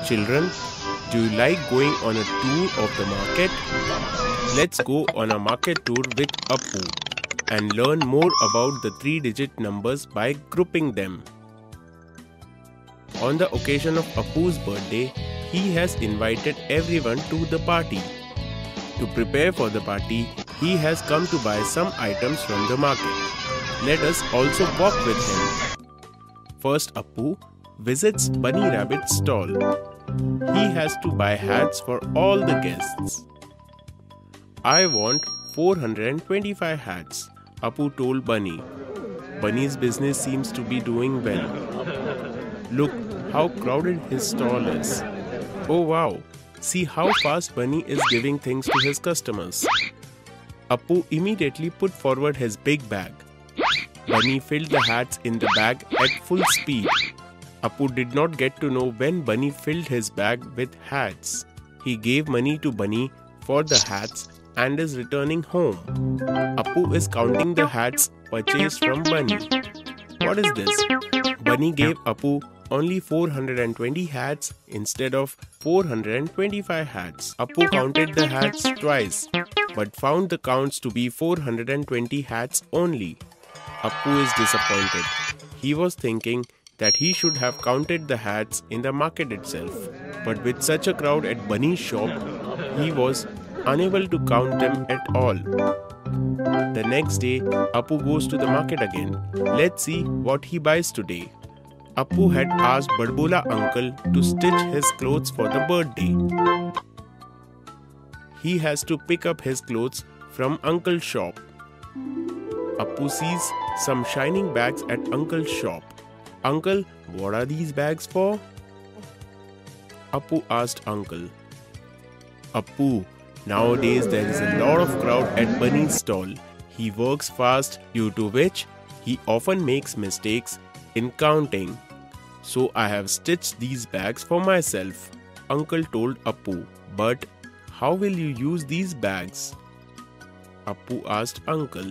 Children, do you like going on a tour of the market? Let's go on a market tour with Appu and learn more about the 3-digit numbers by grouping them. On the occasion of Appu's birthday, he has invited everyone to the party. To prepare for the party, he has come to buy some items from the market. Let us also walk with him. First, Appu visits Bunny Rabbit's stall. He has to buy hats for all the guests. I want 425 hats, Appu told Bunny. Bunny's business seems to be doing well. Look how crowded his stall is. Oh wow, see how fast Bunny is giving things to his customers. Appu immediately put forward his big bag. Bunny filled the hats in the bag at full speed. Appu did not get to know when Bunny filled his bag with hats. He gave money to Bunny for the hats and is returning home. Appu is counting the hats purchased from Bunny. What is this? Bunny gave Appu only 420 hats instead of 425 hats. Appu counted the hats twice, but found the counts to be 420 hats only. Appu is disappointed. He was thinking that he should have counted the hats in the market itself. But with such a crowd at Bunny's shop, he was unable to count them at all. The next day, Appu goes to the market again. Let's see what he buys today. Appu had asked Badbola uncle to stitch his clothes for the birthday. He has to pick up his clothes from uncle's shop. Appu sees some shining bags at uncle's shop. Uncle, what are these bags for? Appu asked uncle. Appu, nowadays there is a lot of crowd at Bunny's stall. He works fast, due to which he often makes mistakes in counting. So I have stitched these bags for myself, uncle told Appu. But how will you use these bags? Appu asked uncle.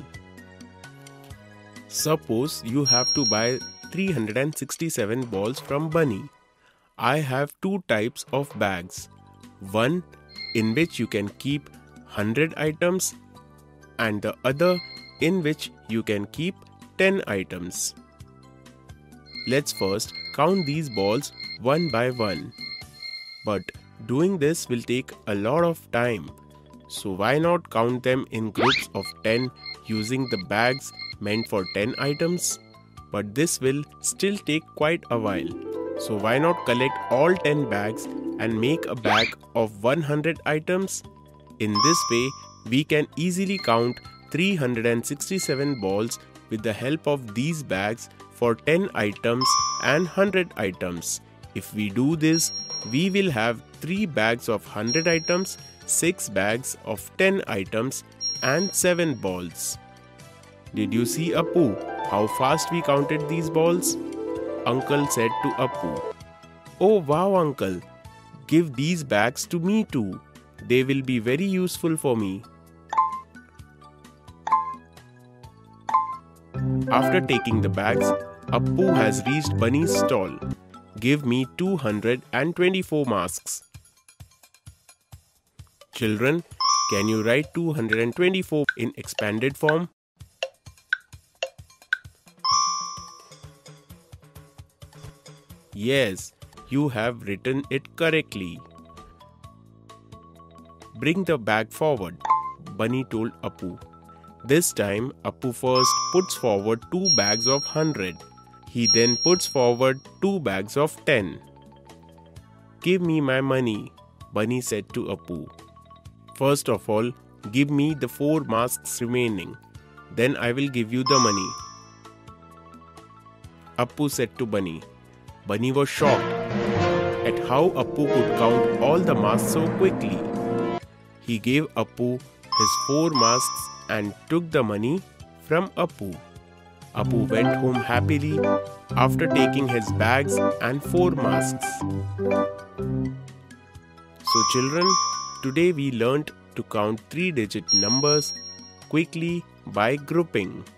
Suppose you have to buy 367 balls from Bunny. I have two types of bags. One in which you can keep 100 items and the other in which you can keep 10 items. Let's first count these balls one by one. But doing this will take a lot of time. So why not count them in groups of 10 using the bags meant for 10 items? But this will still take quite a while. So why not collect all 10 bags and make a bag of 100 items? In this way, we can easily count 367 balls with the help of these bags for 10 items and 100 items. If we do this, we will have 3 bags of 100 items, 6 bags of 10 items and 7 balls. Did you see, Appu, how fast we counted these balls? Uncle said to Appu. Oh wow, uncle, give these bags to me too. They will be very useful for me. After taking the bags, Appu has reached Bunny's stall. Give me 224 masks. Children, can you write 224 in expanded form? Yes, you have written it correctly. Bring the bag forward, Bunny told Appu. This time, Appu first puts forward 2 bags of 100. He then puts forward 2 bags of 10. Give me my money, Bunny said to Appu. First of all, give me the 4 masks remaining. Then I will give you the money, Appu said to Bunny. Bunny was shocked at how Appu could count all the masks so quickly. He gave Appu his 4 masks and took the money from Appu. Appu went home happily after taking his bags and 4 masks. So children, today we learnt to count 3-digit numbers quickly by grouping.